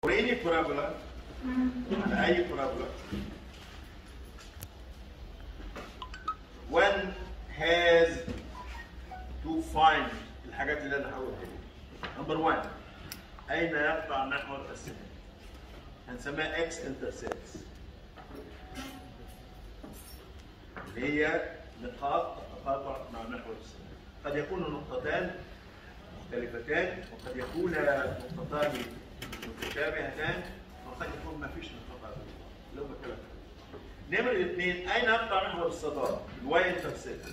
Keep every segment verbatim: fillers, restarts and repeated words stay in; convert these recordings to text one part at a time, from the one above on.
any parabola على أي parabola one has to find الحاجات اللي أنا هقولها دي. نمبر واحد أين يقطع محور السهم؟ هنسميها x intercepts اللي هي نقاط التقاطع مع محور السهم. قد يكون نقطتان مختلفتان وقد يكون نقطتان متشابهتان وقد يكون ما فيش نقاط اللي هم ثلاثة. نمرة اثنين أين يقطع محور الصدارة؟ الواي انترسبت.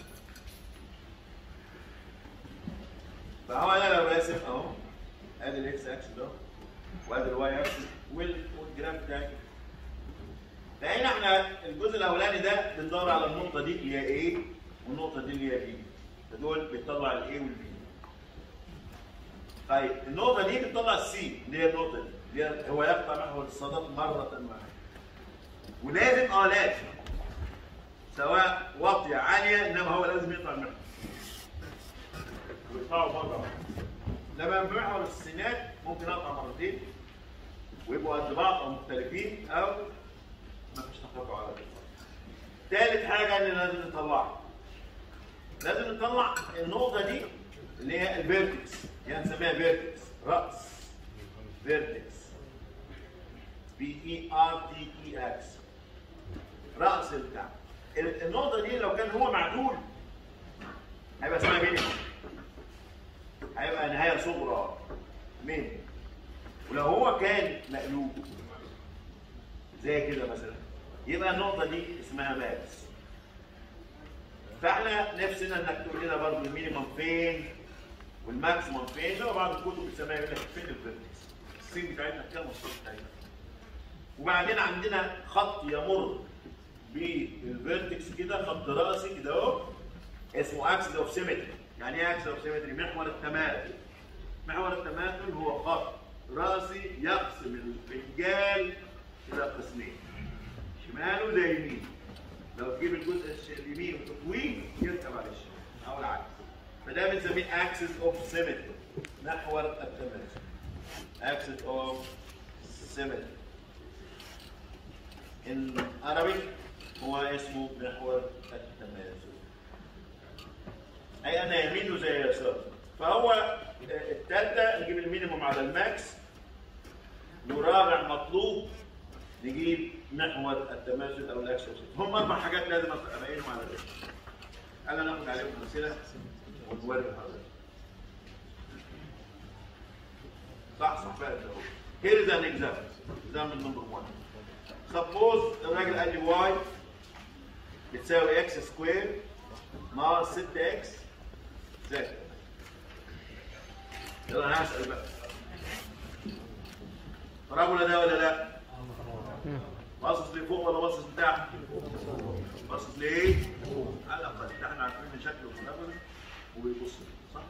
فهو أنا لو راسم أهو أدي الإكس أكس ده وأدي الواي أكس والجراف بتاعي. لأن احنا الجزء الأولاني ده بندور على النقطة دي اللي هي A والنقطة دي اللي هي B. فدول بيطلع ال A وال B. طيب النقطة دي بتطلع السي اللي هي النقطة دي اللي هي هو يقطع محور الصدى مرة واحدة. ولازم اه لازم سواء واطية عالية انما هو لازم يقطع المحور. ويقطعوا مرة واحدة. لما بمحور السينات ممكن اقطع مرتين ويبقوا قد بعض او مختلفين او ما فيش تقاطع على بعض. ثالث حاجة اللي لازم نطلعها. لازم نطلع النقطة دي اللي هي الفيرتكس، يعني نسميها فيرتكس، رأس فيرتكس بي اي ار تي اي اكس رأس البتاع. النقطة دي لو كان هو معدول هيبقى اسمها مينيمم، هيبقى نهاية صغرى مينيمم. ولو هو كان مقلوب زي كده مثلا يبقى النقطة دي اسمها ماكس. فاحنا نفسنا انك تقول لنا برضه المينيمم فين والماكسيمم فين. لو بعض الكتب بتسميها يقول لك فين الفيرتكس، السين بتاعتنا كام والسين بتاعتنا. وبعدين عندنا خط يمر بالفيرتكس كده، خط راسي كده اهو اسمه اكسس اوف سيمتري. يعني ايه اكسس اوف سيمتري؟ محور التماثل. محور التماثل هو خط راسي يقسم الفنجان الى قسمين، شماله زي يمين. لو تجيب الجزء اليمين وتطويه يركب على الشمال او العكس. فده بنسميه اكسس اوف سيمتري، محور التماثل. اكسس اوف سيمتري in Arabic هو اسمه محور التماثل. اي انا يمينه زي يساره. فهو الثالثه نجيب المينيموم على الماكس، والرابع مطلوب نجيب محور التماثل او الاكس اوف سيمتري. هم اربع حاجات لازم ابينهم على الرسم. انا ناخد عليهم امثله ونوري حضرتك. صح صح بقى ده. Here is an example. example number one. Suppose الراجل قال لي y بتساوي x سكوير ناقص ستة اكس زائد. يلا انا هسأل بقى. بارابولا ده ولا لا؟ باصص لفوق ولا باصص لتحت؟ باصص لايه؟ على الاقل احنا عارفين ان شكله بارابولا وبيبص صح؟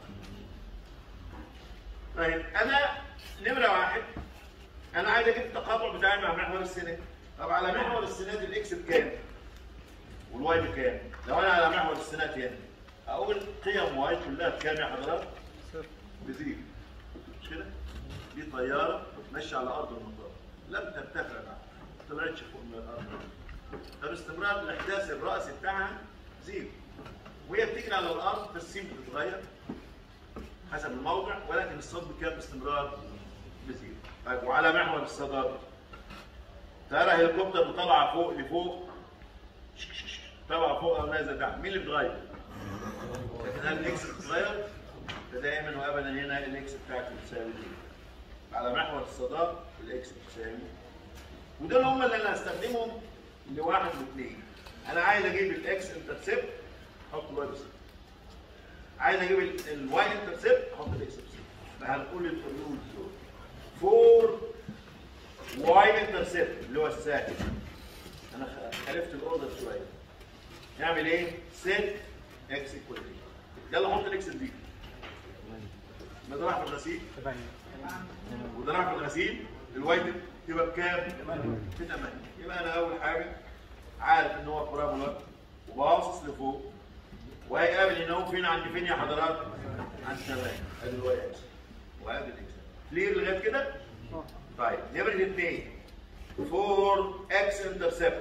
طيب انا نمره واحد انا عايز اجيب التقاطع بتاعي مع محور السينات. طب على محور السينات الاكس بكام؟ والواي بكام؟ لو انا على محور السينات هنا اقول قيم واي كلها بكام يا حضرات؟ بزيرو. مش كده؟ دي طياره ماشيه على ارض المطار لم ترتفع بعد، ما طلعتش فوق من الارض. فباستمرار الاحداث الراسي بتاعها زيرو. وهي بتجري على الارض فالسين بتتغير حسب الموضع، ولكن الصوت بكام باستمرار؟ بزيرو. طيب وعلى محور الصدارة ترى هليكوبتر طالعه فوق لفوق طالعه فوق او نازله تحت، مين اللي بيتغير؟ لكن هل الاكس بتتغير؟ فدائما وابدا هنا الاكس بتاعتي بتساوي زيرو. على محور الصدارة الاكس بتساوي. ودول هم اللي انا هستخدمهم لواحد واثنين. انا عايز اجيب الاكس انترسبت احط الواي بصفر. عايز اجيب الواي انترسبت احط الاكس بصفر. فهنقول الرولز دول. فور واي انترسبت اللي هو الساكن. انا خالفت الاوردر شويه. نعمل ايه؟ سيت اكس ايكوال يلا حط الاكس دي. ما ده راح في الغسيل وده راح في الغسيل. الواي تبقى بكام؟ ب ثمانية. يبقى انا اول حاجه عارف ان هو بارابولا وباصص لفوق وهيقابل ان هو فين عند فين يا حضرات؟ عند ثمانية. ادي الواي اكس وادي الاكس. كلير لغايه كده؟ طيب نمرة اثنين فور اكس انترسبت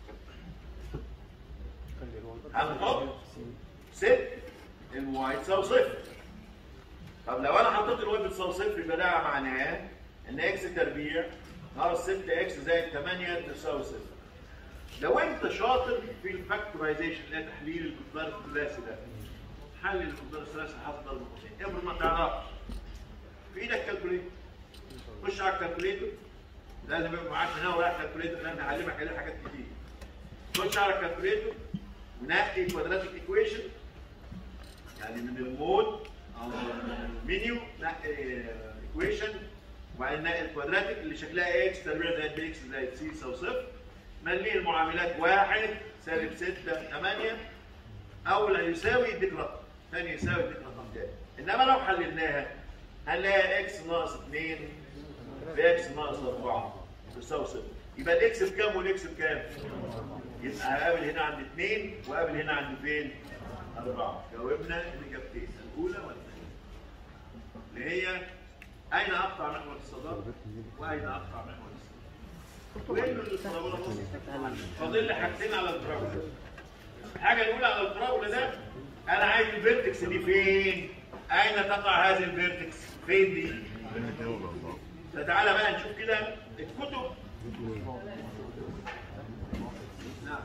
هنحط ست الواي تساوي صفر. طب لو انا حطيت الواي بتساوي صفر يبقى ده معناه ان اكس تربيع ناقص ستة اكس زائد ثمانية تساوي صفر. لو انت شاطر في الفاكتورايزيشن اللي هي تحليل المقدار الثلاثي ده، حلل المقدار الثلاثي حسب ضرب قوسين، افرض ما تعرفش في ايدك كالكوليتر، خش على الكالكوليتر، لازم يبقى معاك هنا ورايح كالكوليتر لان هعلمك عليه حاجات كتير. خش على الكالكوليتر ونقي كوادراتيك ايكويشن، يعني من المود او من المنيو نقي ايكويشن وبعدين نقي الكوادراتيك اللي شكلها اكس تربيع زائد بي اكس زائد سي يساوي صفر. مليه المعاملات واحد سالب ستة ثمانية، اول هيساوي يديك رقم، ثاني يساوي يديك رقم تاني. انما لو حللناها هنلاقي اكس ناقص اثنين في اكس ناقص أربعة تساوي صفر. يبقى الاكس بكام والاكس بكام؟ يبقى هقابل هنا عند اثنين وقابل هنا عند فين؟ أربعة. جاوبنا الإجابتين، الأولى والثانية. اللي هي أين أقطع محور الصدارة؟ وأين أقطع محور الصدارة؟ وين البرابولا نص؟ فاضل لي حاجتين على البرابولا. الحاجة الأولى على البرابولا ده أنا عايز الفيرتكس دي فين؟ أين تقع هذه الفيرتكس؟ فين دي؟ فتعالى بقى نشوف كده الكتب. نعم.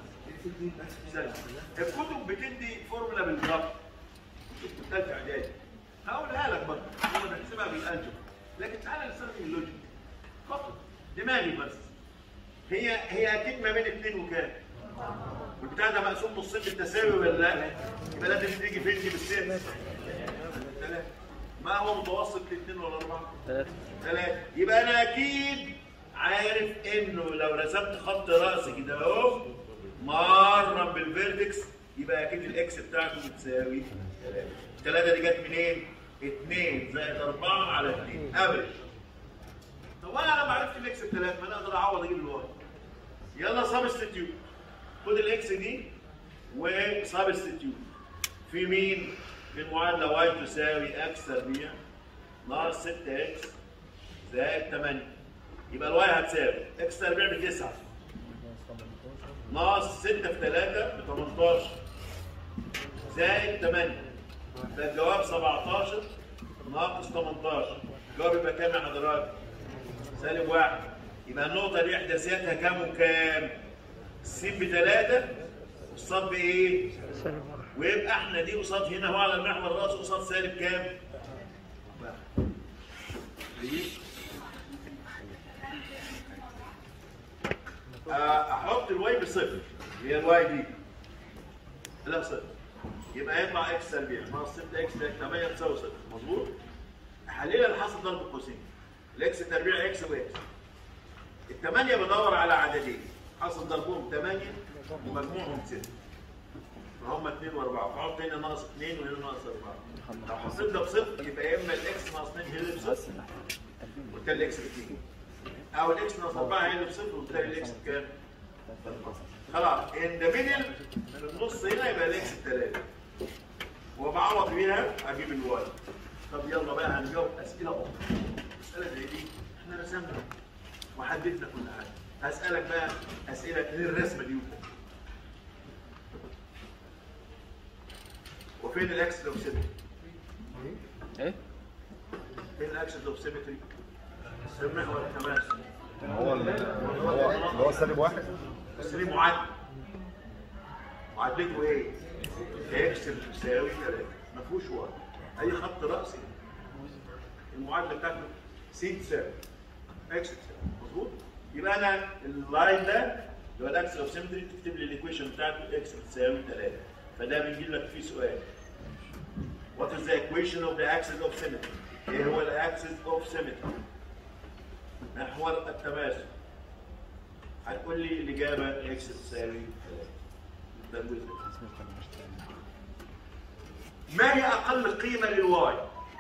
الكتب بتدي فورمولا بالظبط. كتب ثالثة إعدادي. هقولها لك برضه، هو بنحسبها بالألجبر. لكن تعالى نستخدم اللوجيك. خطط دماغي بس. هي هي أكيد ما بين اثنين وكام؟ والبتاع ده مقسوم نصين بالتساوي ولا لا؟ يبقى لازم تيجي فين دي بالست؟ ثلاثة. ما هو متوسط الاثنين ولا أربعة؟ ثلاثة. ثلاثة. يبقى أنا أكيد عارف إنه لو رسمت خط رأسي كده أهو مرة بالفيرتكس يبقى أكيد الإكس بتاعته بتساوي ثلاثة. الثلاثة دي جت منين؟ اثنين زائد أربعة على اثنين، أفريج. طب أنا لما عرفت الإكس بثلاثة ما أنا أقدر أعوض أجيب الواي. يلا سبستيتيوت. خد الإكس دي وسبستيتيوت. في مين؟ في المعادلة واي تساوي اكس تربيع ناقص ستة اكس زائد ثمانية. يبقى الواي هتساوي اكس تربيع بتسعة ناقص ستة في ثلاثة ب ثمانية عشر زائد ثمانية. فالجواب سبعتاشر ناقص ثمانية عشر. الجواب يبقى كام يا حضرات؟ سالب واحد. يبقى النقطة دي إحداثياتها كام وكام؟ السين بثلاثة والصاد بإيه؟ سالب واحد. ويبقى احنا دي قصاد هنا هو على المحور الرأسي قصاد سالب كام؟ واحد. احط الواي بصفر، هي الواي دي لا صفر، يبقى يطلع اكس تربيع ناقص ستة اكس زائد ثمانية تساوي صفر. مظبوط؟ احللها لحسب ضرب القوسين. الاكس تربيع اكس واكس. الثمانية بدور على عددين حاصل ضربهم ثمانية ومجموعهم ستة. فهم اثنين واربعة، فحط هنا ناقص اثنين وهنا ناقص أربعة. لو حطيت ده بصفر يبقى يا اما الاكس ناقص اثنين هي اللي بصفر وبالتالي الاكس باتنين. او الاكس ناقص أربعة هي اللي بصفر وبالتالي الاكس بكام؟ خلاص ان ذا ميدل في النص هنا يبقى الاكس بثلاثة. وبعوض بيها اجيب الواي. طب يلا بقى هنجاوب اسئله اخرى. مساله زي دي احنا رسمنا وحددنا كل حاجه. هسالك بقى اسئله غير الرسمه دي وكده. وفين الاكس لو سيمتري؟ ايه؟ فين الاكس لو سيمتري؟ المحور التماثل. هو هو اللي هو سالب واحد. بس ليه معادله؟ معادلته ايه؟ اكس بتساوي ثلاثة، ما فيهوش واي. اي خط راسي المعادله بتاعته س تساوي اكس تساوي، مظبوط؟ يبقى انا اللاين ده اللي هو الاكس اوف سيمتري تكتب لي الايكويشن بتاعته اكس بتساوي ثلاثة. فده بنجيب لك فيه سؤال. What is the equation of the axis of symmetry؟ ايه هو الاكسس اوف سيمتري؟ محور التماثل. هتقول لي الاجابه اكس تساوي ثلاثة. ده الجزء. ما هي اقل قيمه للواي؟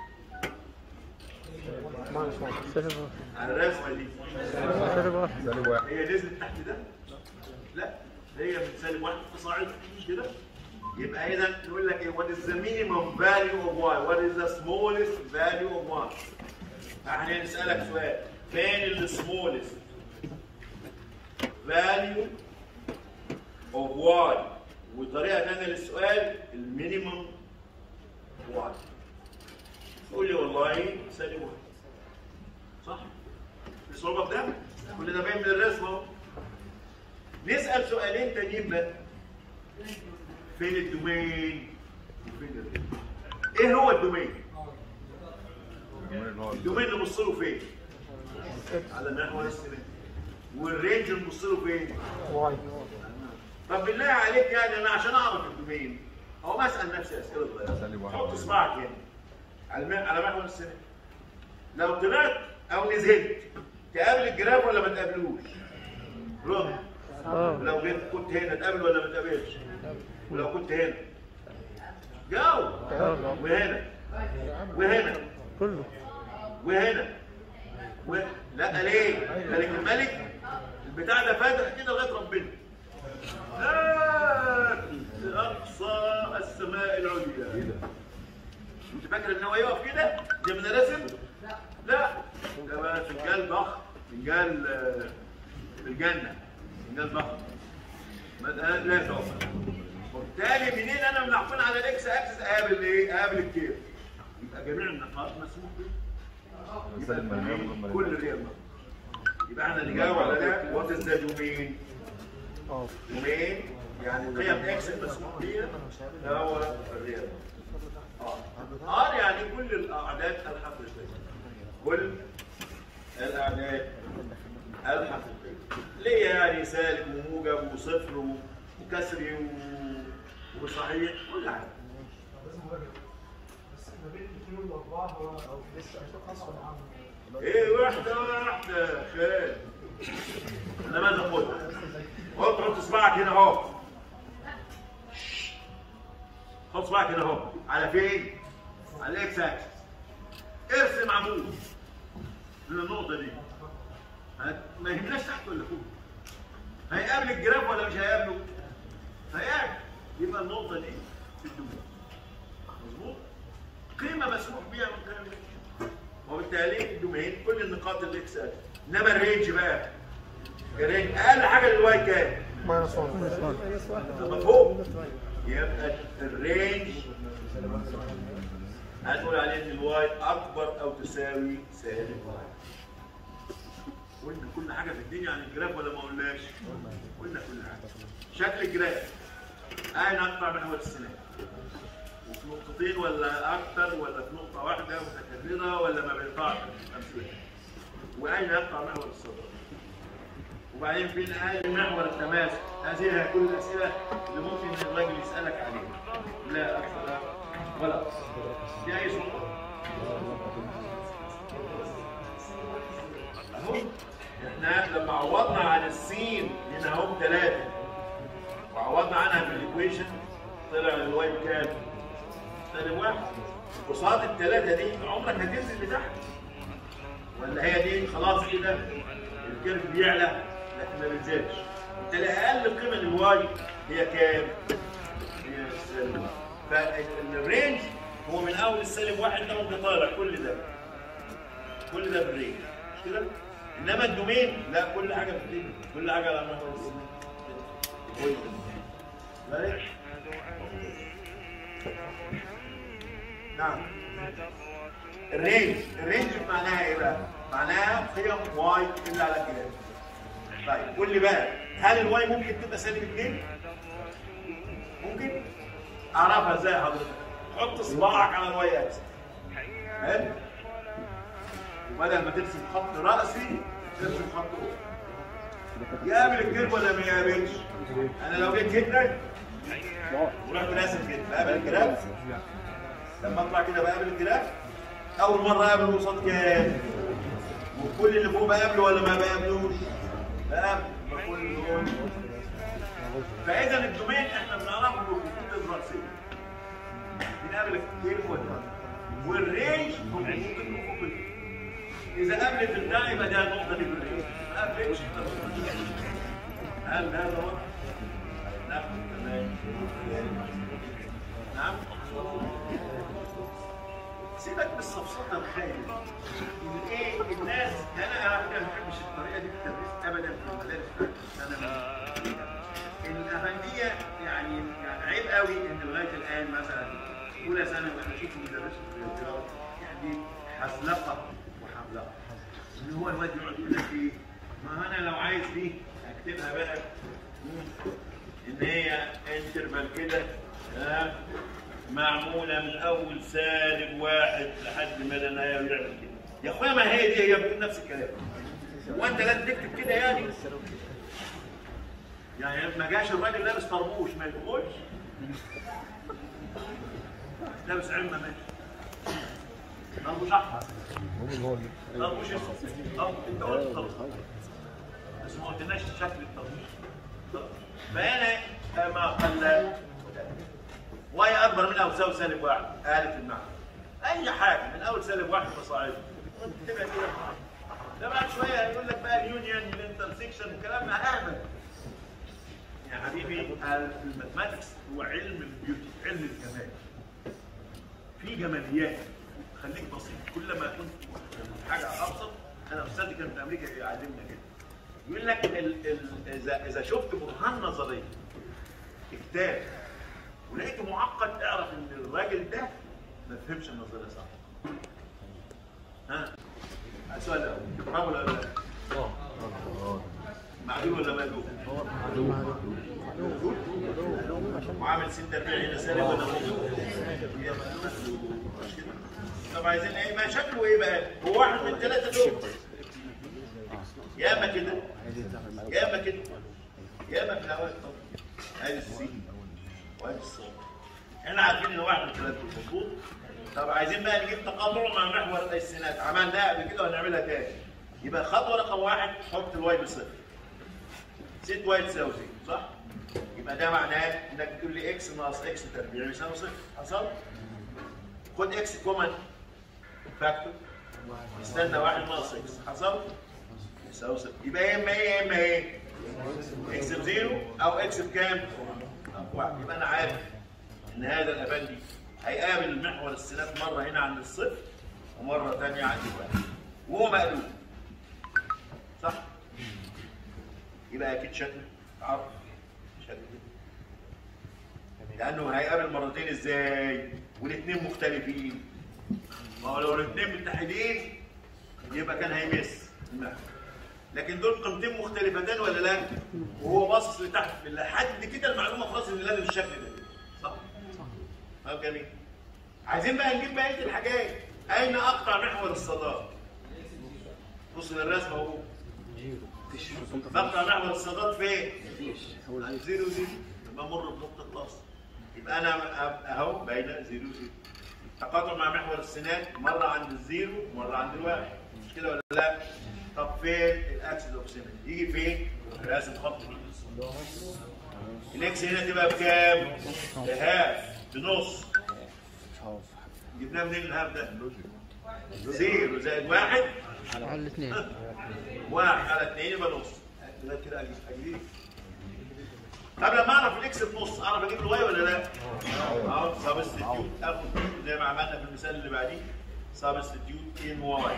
على الرسمه دي سالب واحد. هي نزلت تحت ده؟ لا، هي من سالب واحد تصاعد مش كده؟ يبقى اذا نقول لك ايه؟ what is the minimum value of y؟ what is the smallest value of y؟ احنا نسالك سؤال. فين السمولست فاليو اوف واي، وطريقه ثانيه للسؤال المينيمم واي. تقول لي والله سالب واحد صح؟ في صعوبه في ده؟ كل ده باين من الرسم اهو. نسال سؤالين تانيين بقى. فين الدومين؟ وفين الرينج؟ ايه هو الدومين؟ الدومين نبص له فين؟ على محور السنان. والرينج نبص له فين؟ واي. طب بالله عليك يعني انا عشان اعرف الدومين او بسال نفسي اسئله صغيره. حط صباعك هنا على على محور السنان. لو طلعت او نزلت تقابل الجراف ولا ما تقابلوش؟ رد. لو جيت كنت هنا تقابل ولا ما تقابلش؟ ولو كنت هنا جاوب. وهنا وهنا كله وهنا و... لا ليه؟ ملك الملك البتاع ده فاتح كده لغايه ربنا. لا لاقصى السماء العليا. انت فاكر ان هو يقف كده زي ما انا راسم؟ لا ده بقى فنجان ضخم، فنجان في الجنه، فنجان ضخم. لا تقف. وبالتالي منين انا منعقون على الاكس اكسس اقابل ايه؟ اقابل الكيف. يبقى جميع النقاط مسموح بها. كل ريال. يبقى احنا نجاوب على ده. وات از ذا دومين؟ دومين يعني قيم اكس المسموح بيها هو الريال. ار يعني كل الاعداد الحقيقيه. كل الاعداد الحقيقيه. ليه يعني سالب وموجب وصفر وكسري وصحيح كل حاجه. ايه واحده واحده يا خال. انا ما ناخدها. حط حط صباعك هنا اهو. حط صباعك هنا اهو. على فين؟ على الاكس اكسس. ارسم عمود من النقطه دي. ما يهمناش تحت ولا فوق. هيقابل الجراف ولا مش هيقابله؟ هيقابل. يبقى النقطه دي في الدومين. مظبوط؟ قيمه مسموح بيها من قيم الاكس. وبالتالي الدومين كل النقاط الاكس اكسس. انما الرينج بقى الرينج اقل حاجه للواي كام؟ ماينس واحد. مفهوم؟ يبقى الرينج هنقول عليه ان الواي اكبر او تساوي سالب واحد. قلنا كل حاجه في الدنيا عن الجراف ولا ما قلناش؟ قلنا كل حاجه. شكل الجراف اين اقطع محور السنان؟ وفي نقطتين ولا اكثر ولا في نقطه واحده متكرره ولا ما بيقطعش؟ امثله. واين يقطع محور الصدر؟ وبعدين فين اين محور التماسك؟ هذه هي كل الاسئله اللي ممكن الراجل يسالك عليها. لا اكثر ولا اقصر. في اي سؤال؟ اهو احنا لما عوضنا عن السين هنا اهو ثلاثه وعوضنا عنها في الايكويشن طلع الواي بكام؟ سالب واحد. قصاد الثلاثه دي عمرك هتنزل لتحت ولا هي دي خلاص كده الكيرف بيعلى لكن ما بينزلش. بالتالي اقل قيمه للواي هي كام؟ هي السالب واحد. فالرينج هو من اول السالب واحد ده ممكن طالع كل ده كل ده بالرينج مش كده؟ انما الدومين لا كل حاجه في الدنيا كل حاجه على محور السنين. نعم. الرينج الرينج معناها ايه بقى؟ معناها قيم واي الا على الجراف. طيب قول لي بقى هل الواي ممكن تبقى سالب اتنين؟ ممكن؟ اعرفها ازاي حضرتك؟ حط صباعك على الواي اكس. حلو؟ وبدل ما ترسم خط راسي ترسم خط افقي. يقابل الكيرف ولا ما يقابلش؟ انا لو جيت هنا ورحت راسم كده بقابل الجراف. لما اطلع كده بقابل الجراف. اول مره اقابل قصاد كام؟ وكل اللي فوق بقابله ولا ما بقابلوش؟ بقابله. كل دول. فاذا الدومين احنا بنعرفه بالخطوط الراسيه. بنقابل الكيرف والرينج هو الخطوط الافقيه. إذا قابلت البتاع يبقى دي النقطة دي بالرينج. ما قابلتش هل هذا واضح؟ نعم تمام. نعم سيبك من الصفصفه الخايبه. ايه الناس، انا على فكره ما بحبش الطريقه دي في التدريس ابدا في المدارس بتاعت الثانوي. الاهميه يعني يعني عيب قوي ان لغايه الان مثلا اولى ثانوي وانا اشوف مدرسه الرياضيات يعني حزلقه وحملقه. اللي هو الواد يقعد يقول لك ايه؟ ما انا لو عايز دي اكتبها بقى ان هي انترفال كده ها معموله من اول سالب واحد لحد ما لا نهايه ويعمل كده. يا اخويا ما هي دي هي بتقول نفس الكلام. هو انت لازم تكتب كده يعني؟ يعني ما جاش الراجل لابس طربوش ما يدخلش؟ لابس عمه ماشي. طربوش احمر. طربوش اسود. اه انت قلت طربوش. بس ما قلتلناش شكل الطربوش. فانا ما قل واي اكبر من او تساوي سالب واحد آلة المعنى. اي حاجه من اول سالب واحد فصاعدا. تبقى كده. ده بعد شويه يقول لك بقى اليونيون الانترسكشن والكلام ده اهبل. يا حبيبي الماثماتكس هو علم البيوتي، علم الجمال. في جماليات خليك بسيط. كل ما كنت حاجه ابسط، انا استاذي كان في امريكا يعلمنا كده. يقول لك ال ال اذا اذا شفت برهان نظريه في كتاب ولقيته معقد اعرف ان الراجل ده ما فهمش النظريه صح. ها؟ السؤال الاول تفهمه ولا لا؟ اه معلوم ولا مقلوب؟ معلوم. وعامل ستة تربيع هنا سالب ولا مقلوب؟ طب عايزين ايه؟ ما شكله ايه بقى؟ هو واحد من ثلاثه دول. يا اما كده يا اما كده يا اما في الاول. طب ادي السي وادي الصاد. احنا عارفين ان واحد من ثلاثه مظبوط. طب عايزين بقى نجيب تقاطع مع محور السينات. عملناها قبل كده وهنعملها تاني. يبقى خطوه رقم واحد حط الواي بصفر. ست واي تساوي صفر صح؟ يبقى ده معناه انك تقول لي اكس ناقص اكس تربيع يساوي صفر. حصل؟ خد اكس كومن فاكتور. استنى واحد ناقص اكس. حصل؟ يساوي صفر. يبقى يا اما ايه يا اما ايه؟ اكس بزيرو او اكس بكام؟ واحد. يبقى انا عارف ان هذا الافندي هيقابل محور السينات مره هنا عند الصفر ومره ثانيه عند الواحد. وهو مقلوب. صح؟ يبقى اكيد شكل عرض شكل لانه هيقابل مرتين ازاي؟ والاثنين مختلفين. ما هو لو الاثنين متحدين يبقى كان هيمس المحور. لكن دول قيمتين مختلفتين ولا لا؟ وهو باصص لتحت لحد كده المعلومه خلاص ان لازم الشكل ده. صح؟ طب جميل. عايزين بقى نجيب بقيه الحاجات. اين اقطع محور الصادات؟ بص للرسمه اهو. بقطع محور الصادات فين؟ عند زيرو زيرو. بمر بنقطه الاصل. يبقى انا اهو بين زيرو زيرو. تقاطع مع محور السينات مره عند الزيرو ومره عند الواحد. مش كده ولا لا؟ طب فين الاكسس اوف سيمتري؟ يجي فين؟ راسم خط كده. الاكس هنا تبقى بكام؟ بهاف بنص. جبناه منين الهاف ده؟ زيرو زائد واحد على الاثنين. واحد على اثنين يبقى نص. كده كده اجيب. طب لما اعرف الاكس بنص اعرف اجيب الواي ولا لا؟ اهو سبستيتيوت اخد زي ما عملنا في المثال اللي بعديه سبستيتيوت ان واي.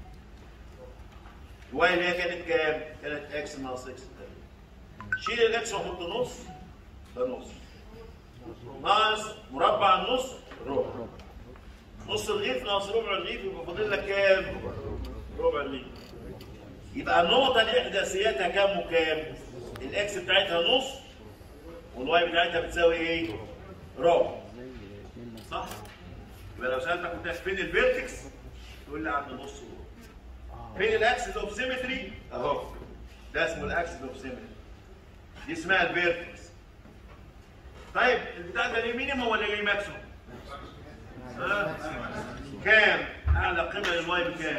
الواي اللي هي كانت كام؟ كانت اكس ناقص اكس. شيل الاكس وحط نص ده نص. ناقص مربع النص ربع. نص الرغيف ناقص ربع الرغيف يبقى فاضل لك كام؟ ربع الرغيف. يبقى النقطة دي احداثياتها كام وكام؟ الاكس بتاعتها نص والواي بتاعتها بتساوي ايه؟ ربع. صح؟ يبقى لو سألتك قلت لك فين الفيرتكس؟ تقول لي عند نص وربع. فين الاكسس اوف سيمتري؟ اهو. ده اسمه الاكسس اوف سيمتري. دي اسمها الفيرتكس. طيب البتاع ده ليه مينيموم ولا ليه ماكسيموم؟ ها؟ كام؟ اعلى قيمة للواي بكام؟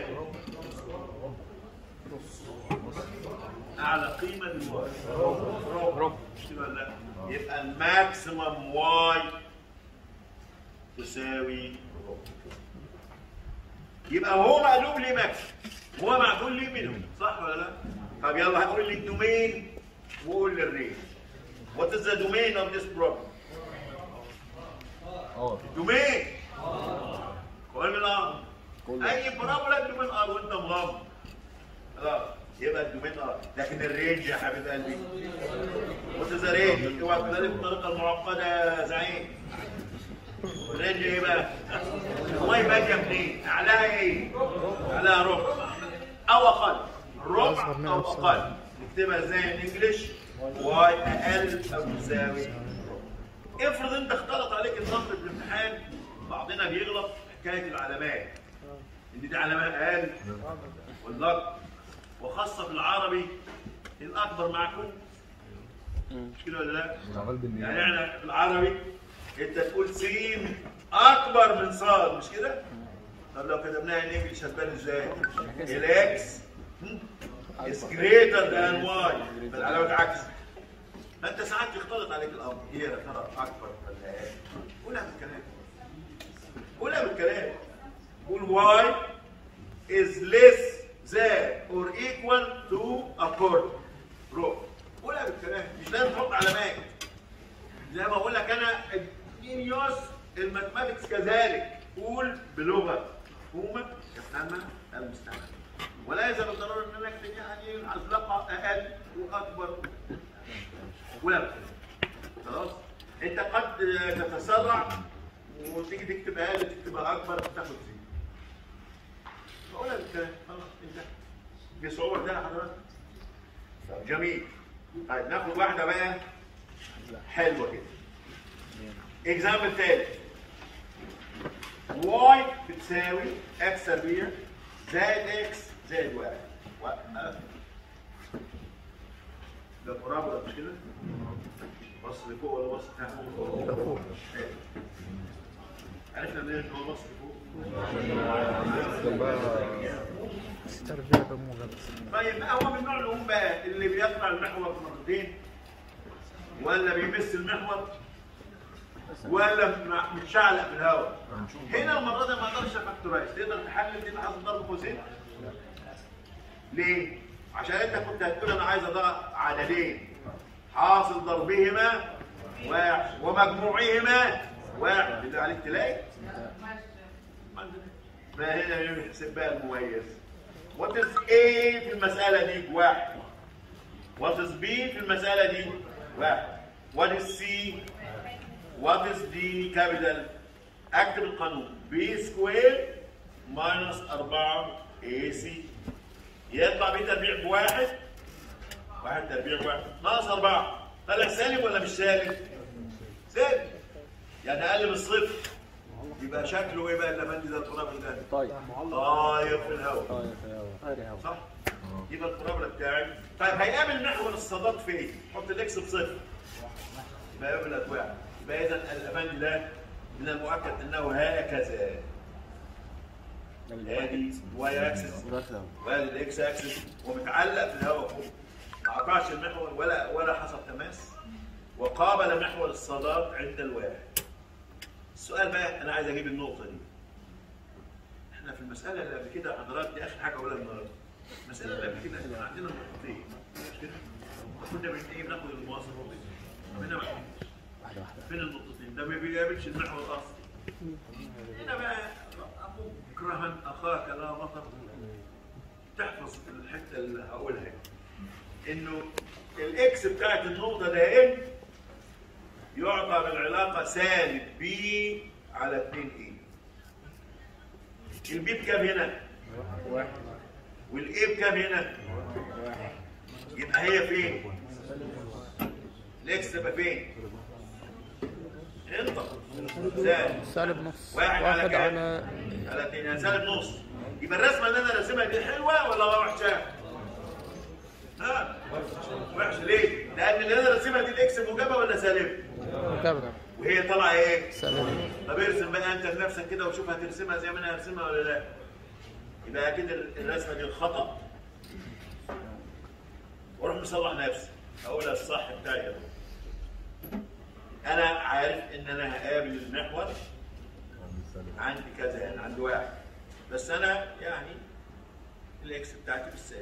اعلى قيمه للواي ربع. مش كده ولا لا؟ يبقى الماكسيمم واي تساوي ربع. يبقى هو مقلوب ليه ماكسيمم هو معدول ليه مينيمم. صح ولا لا؟ طب يلا هقول لي الدومين وقول لي الرينج. What is the domain of this problem? الدومين هو من ار اي بارابولا دومين ار وانت مغمض خلاص يبقى الدومين ار. لكن الرينج يا حبيب قلبي وات ذا رينج؟ اوعى تدرب بالطريقه المعقده يا زعيم. الرينج ايه بقى؟ الواي باديه منين؟ اعلاها ايه؟ اعلاها ربع او اقل، ربع او اقل. نكتبها ازاي الانجليش؟ واي اقل او تساوي ربع. افرض انت اختلط عليك النمط في الامتحان، بعضنا بيغلط في حكايه العلامات، ان دي علامه اقل والاكبر، وخاصه في العربي الاكبر معكم، مش كده ولا لا؟ يعني احنا في العربي انت تقول س اكبر من صاد، مش كده؟ طب لو كتبناها الانجليش هتبان ازاي؟ الاكس is greater than y، فالعلامات عكس. فانت ساعات يختلط عليك الامر، هي يا ترى اكبر ولا اقل؟ قولها بالكلام، قولها بالكلام. قول y is less than or equal to a quarter. برافو. قولها بالكلام، مش لازم تحط علامات. زي ما اقول لك انا الجينيوس الماثماتكس كذلك، قول بلغه مفهومه يفهمها المستمع. وليس بالضروره ان انا اكتب يعني العزلقه اقل واكبر. قولها بالكلام. خلاص؟ انت قد تتسرع وتيجي تكتب اقل تكتبها اكبر وتاخد زي. فقولها بالكلام، خلاص انت. في صعوبه ده يا حضرتك؟ جميل. طيب ناخد واحده بقى حلوه كده. اكزامبل تالت. واي بتساوي اكس تربيع زائد اكس زائد واحد. وقف. ده بارابولا مش كده؟ بص لفوق ولا بص لتحت؟ لفوق. عرفنا منين ان هو بص لفوق؟ تربيع بموجب. طيب هو من نوع العموم بقى اللي بيقطع المحور مرتين، ولا بيمس المحور، ولا متشعلق في الهواء. هنا المره دي ما اقدرش افاكتورايز. تقدر تحلل دي بحسب ضرب قوسين؟ ليه؟ عشان انت كنت هتقول انا عايز اضغط عددين حاصل ضربهما واحد ومجموعهما واحد، اللي عليك تلاقي. ما هنا بنحسب بقى المميز. وات از ايه في المساله دي؟ واحد. وات از بي في المساله دي؟ واحد. وات از سي؟ وات از دي كابيتال؟ اكتب القانون بي سكوير ماينس أربعة اي سي، يطلع بي تربيع بواحد، واحد تربيع بواحد ناقص أربعة. طلع سالب ولا مش سالب؟ سالب، يعني أقل من الصفر. يبقى شكله إيه بقى الأفندي ده البارابولا ده؟ طاير طاير في الهواء. طاير في الهواء صح؟ يبقى البارابولا بتاعي طيب هيقابل محور الصادات فين؟ حط الإكس بصفر يبقى يقابل أتواع. يبقى إذا الأفندي ده من المؤكد أنه هكذا. ادي واي اكسس وادي الاكس اكسس ومتعلق في الهواء فوق، ما قطعش المحور ولا ولا حصل تماس، وقابل محور الصادات عند الواحد. السؤال بقى انا عايز اجيب النقطه دي. احنا في المساله اللي قبل كده حضرات دي اخر حاجه اقولها النهارده. المساله اللي قبل كده كان عندنا نقطتين مش كده؟ كنا بنيجي بناخد المواصفات دي. هنا ما واحده واحده. فين النقطتين؟ ده ما بيقابلش المحور الاصلي. هنا بقى مكرها اخاك لا بطل. تحفظ الحته اللي هقولها انه الاكس بتاعت النقطه دائما يعطى بالعلاقه سالب بي على اتنين اي. البي بكام هنا؟ واحد. والاي بكام هنا؟ واحد. يبقى هي فين؟ الاكس تبقى فين؟ انت سالب سالب نص. واحد على كام؟ على على اتنين، يعني سالب نص. يبقى الرسمه اللي انا راسمها دي حلوه ولا وحشه؟ ها؟ وحشه ليه؟ لان اللي انا راسمها دي الاكس موجبه ولا سالبه؟ موجبه. وهي طالعه ايه؟ سالب. طب ارسم بقى انت لنفسك كده وشوف هترسمها زي ما انا هرسمها ولا لا. يبقى اكيد الرسمه دي خطا. واروح مصلح نفسي اقولها الصح بتاعي. انا عارف ان انا هقابل المحور عندي كذا، يعني عندي واحد، بس انا يعني الاكس بتاعتي بالسالب.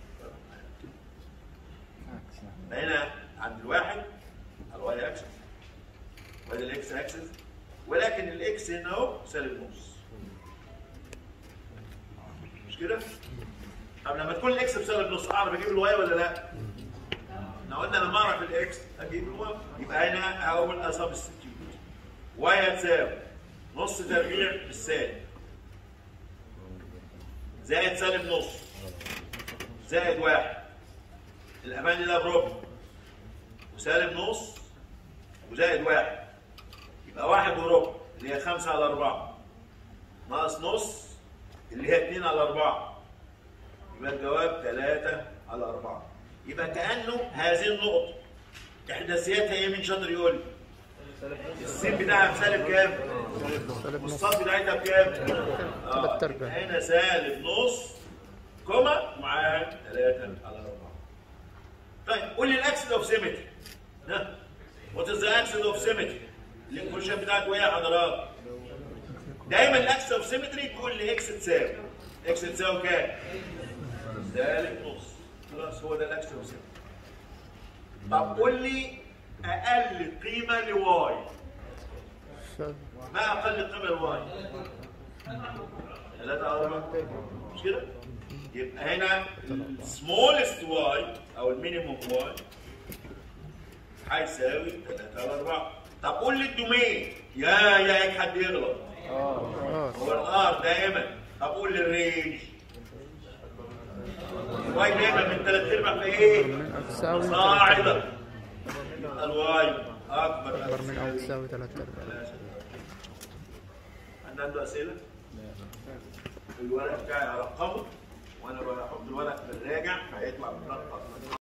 هنا عند الواحد الواي اكسس وادي الاكس اكسس، ولكن الاكس هنا اهو سالب نص. يكون الاكس بسالب نص، اعرف اجيب الواي ولا لا؟ احنا قلنا لما اعرف الاكس اجيب الواي، يبقى هنا هقول اسبستيوت واي هتساوي نص تربيع بالسالب زائد سالب نص زائد واحد، الاماني ده بربع وسالب نص وزائد واحد، يبقى واحد وربع اللي هي خمسة على أربعة ناقص نص اللي هي اتنين على أربعة، يبقى الجواب تلاتة على أربعة. يبقى كأنه هذه النقطة إحداثياتها إيه؟ مين شاطر يقول لي؟ السين بتاعها بسالب كام؟ والصاد بتاعتها بكام؟ تلات أرباع. هنا سالب نص كوما معاها تلاتة على أربعة. طيب قول لي الأكسد أوف سيمتري. ها؟ وات إز ذا أكسد أوف سيمتري؟ الإيكويشن بتاعته إيه يا حضرات؟ دايما الأكسد أوف سيمتري تقول لي إكس تساوي. إكس تساوي كام؟ سالب نص. خلاص هو ده الأكسد أوف سيمتري. طب قول لي أقل قيمة لواي. ما أقل قيمة لواي؟ ثلاثة على أربعة. مش كده؟ يبقى هنا السمولست واي أو المينيموم واي هيساوي ثلاثة على أربعة. طب قول لي الدومين. يا يا هيك حد يغلط. هو الآر دائما. طب قول لي الرينج. الواي دائما من ثلاث أرباع في إيه؟ صاعدة. يبقى الواي أكبر أكبر من أو تساوي ثلاث أرباع. حد عنده أسئلة؟ الورق بتاعي هرقمه وأنا بحط الورق في الراجع فهيطلع ملخص.